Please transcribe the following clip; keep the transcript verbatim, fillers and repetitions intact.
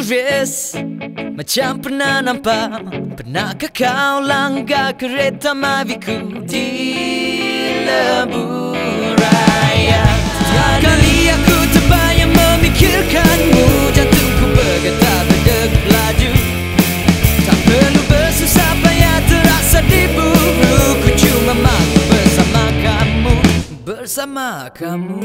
turis macam pernah nampak. Pernahkah kau langgar kereta maviku di lebuh raya? Kali aku terbayang memikirkanmu, jantungku bergetar berdegup laju. Tak perlu bersusah payah terasa diburu, ku cuma mahu bersama kamu, bersama kamu.